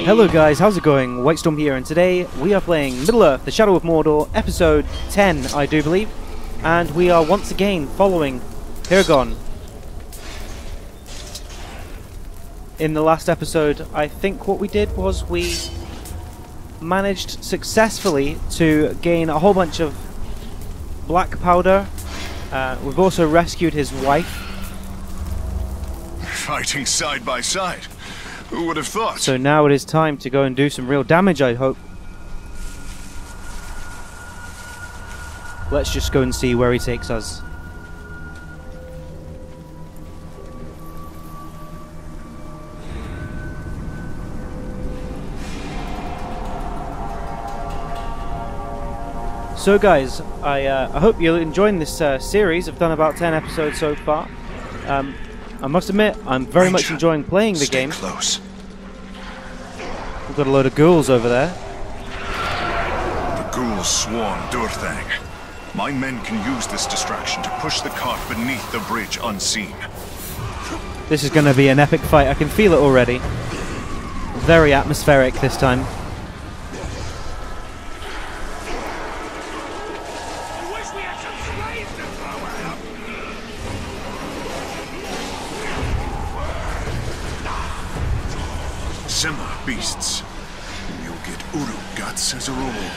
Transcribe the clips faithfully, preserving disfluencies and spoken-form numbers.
Hello guys, how's it going? Whitestorm here, and today we are playing Middle-earth, The Shadow of Mordor, episode ten, I do believe. And we are once again following Hirgon. In the last episode, I think what we did was we managed successfully to gain a whole bunch of black powder. Uh, we've also rescued his wife. Fighting side by side. Who would have thought? So now it is time to go and do some real damage, I hope. Let's just go and see where he takes us. So guys, I, uh, I hope you're enjoying this uh, series. I've done about ten episodes so far. Um, I must admit, I'm very Ranger, much enjoying playing the stay game. Close. We've got a load of ghouls over there. The ghouls swarm Durthang. My men can use this distraction to push the cart beneath the bridge unseen. This is going to be an epic fight. I can feel it already. Very atmospheric this time. Simmer, beasts. You'll get Uruk guts as a reward.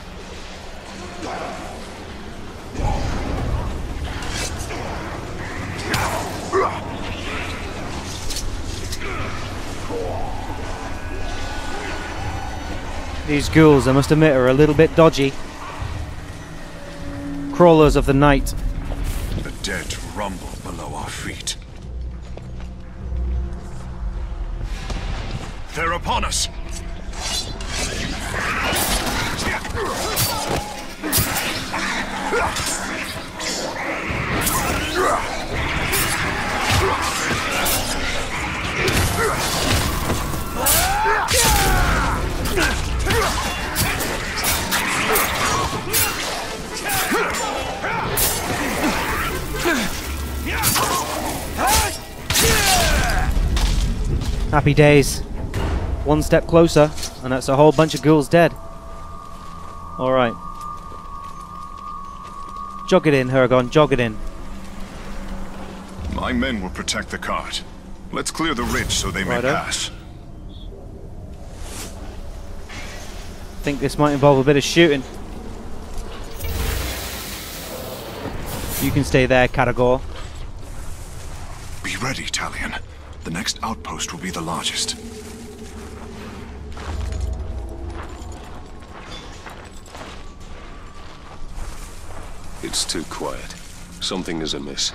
These ghouls, I must admit, are a little bit dodgy. Crawlers of the night. The dead rumble below our feet. They're upon us! Happy days. One step closer, and that's a whole bunch of ghouls dead. Alright. Jog it in, Hirgon, jog it in. My men will protect the cart. Let's clear the ridge so they may Righto. pass. I think this might involve a bit of shooting. You can stay there, Caragor. Be ready, Talion. The next outpost will be the largest. It's too quiet. Something is amiss.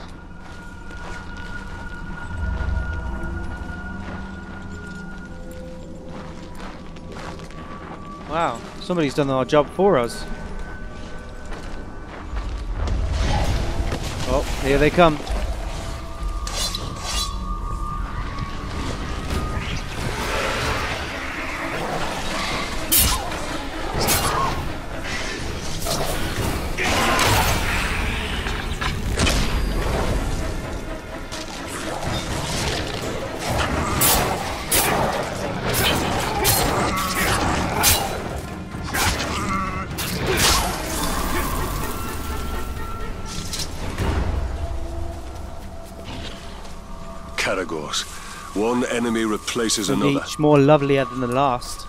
Wow, somebody's done our job for us. Oh, here they come. Caragors. One enemy replaces another. Each more lovelier than the last.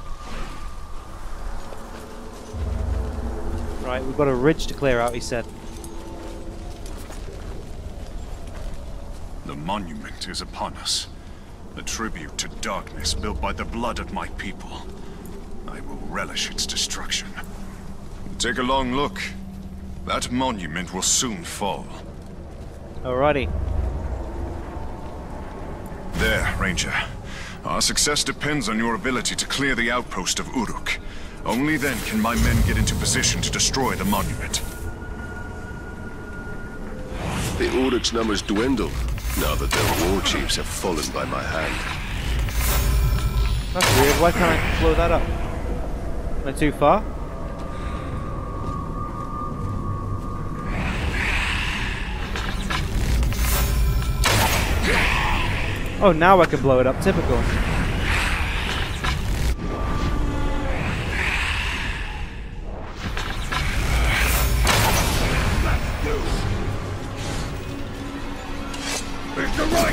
Right, we've got a ridge to clear out, he said. The monument is upon us. A tribute to darkness built by the blood of my people. I will relish its destruction. Take a long look. That monument will soon fall. Alrighty. There, Ranger. Our success depends on your ability to clear the outpost of Uruk. Only then can my men get into position to destroy the monument. The Uruk's numbers dwindle, now that their war chiefs have fallen by my hand. That's weird, why can't I blow that up? Am I too far? Oh, now I can blow it up. Typical.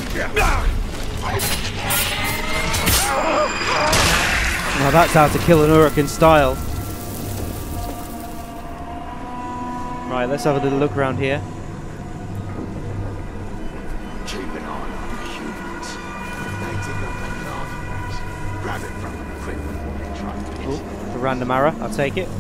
Now that's how to kill an Uruk in style. Right, let's have a little look around here. Keep an eye on the humans. They dig up the artifacts. Grab it from them quick before they try to Oh, miss it. the random arrow, I'll take it.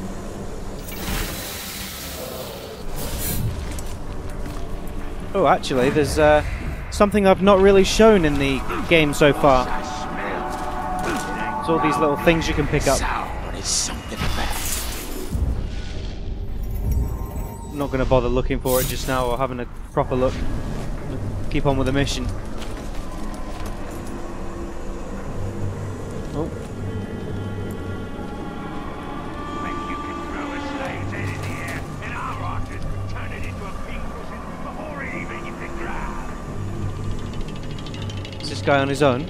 Oh, actually, there's uh, something I've not really shown in the game so far. I smell. There's all these little things you can pick up. Sour, but it's something bad. I'm not going to bother looking for it just now or having a proper look. Keep on with the mission. Oh. Think you can throw a slave's head in the air and our archers turn it into a pink cushion before it even hits the ground? Is this guy on his own?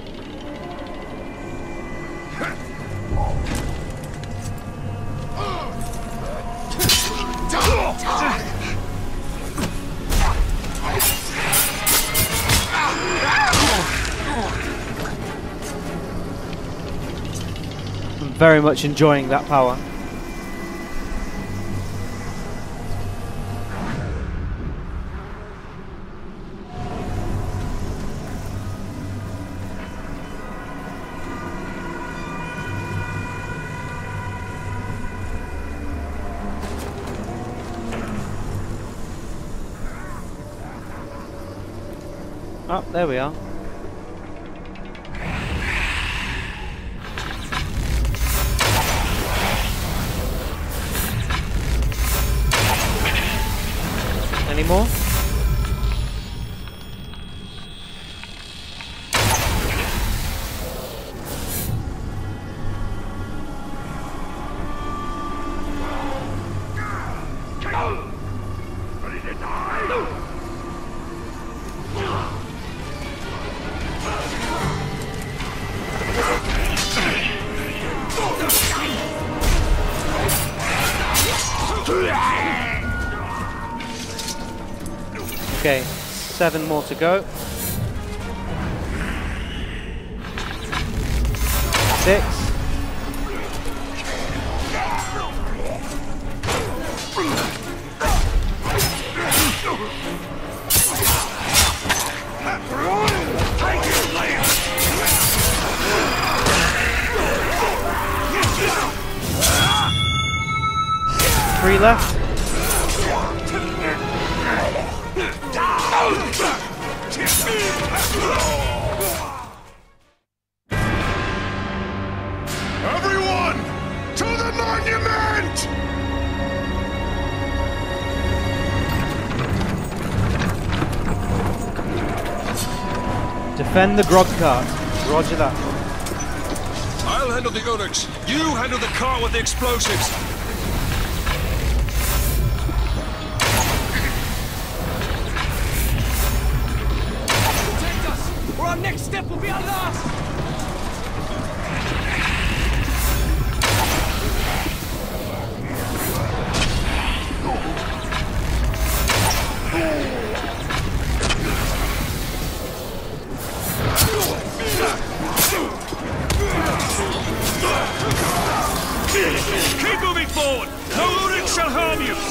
I'm very much enjoying that power. Oh, there we are. Any more? Ready to die? Okay, seven more to go. Six. Three left. Everyone! To the monument! Defend the grog cart. Roger that. I'll handle the Uruks. You handle the cart with the explosives. Protect us, or our next step will be our last! Keep moving forward! No Urik shall harm you!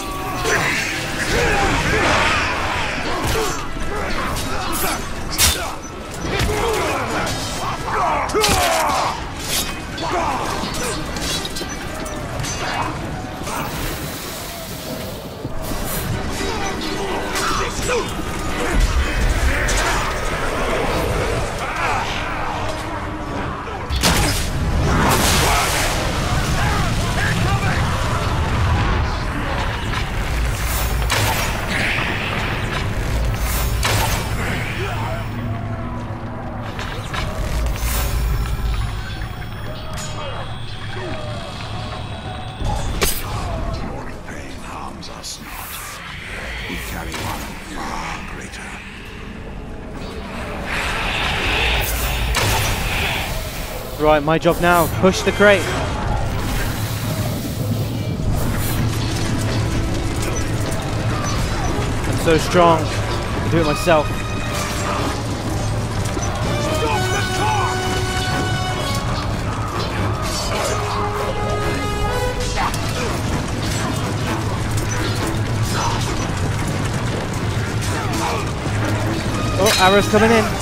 Right, my job now. Push the crate. I'm so strong. I can do it myself. Oh, arrows coming in.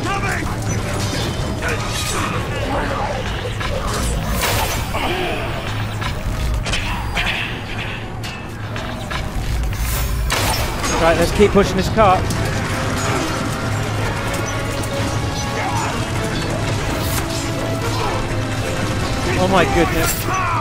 Right, let's keep pushing this cart. Oh my goodness.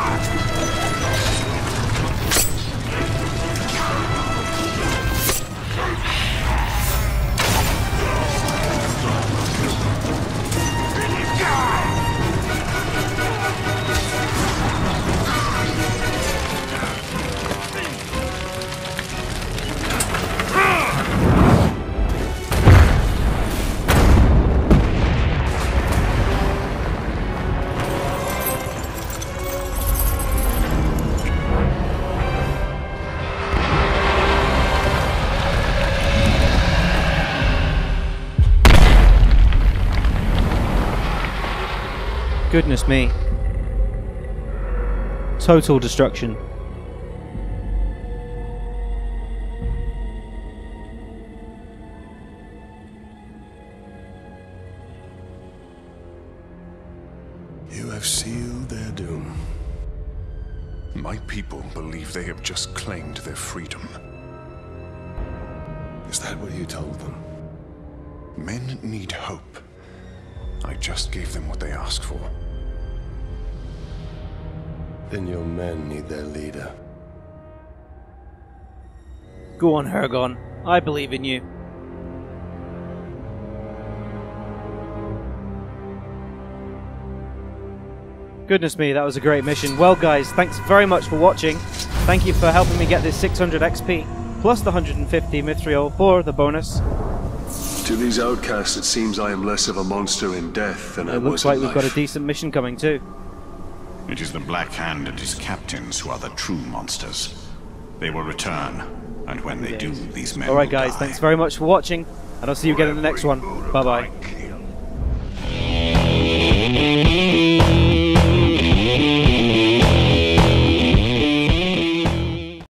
Goodness me. Total destruction. You have sealed their doom. My people believe they have just claimed their freedom. Is that what you told them? Men need hope. I just gave them what they asked for. Then your men need their leader. Go on, Hergon. I believe in you. Goodness me, that was a great mission. Well guys, thanks very much for watching. Thank you for helping me get this six hundred X P, plus the one hundred fifty Mithril for the bonus. To these outcasts, it seems I am less of a monster in death than I It was looks like in we've got a life. decent mission coming too. It is the Black Hand and his captains who are the true monsters. They will return, and when they do, these men Alright will guys, die. thanks very much for watching, and I'll see you again in the next one. Bye bye. Like you.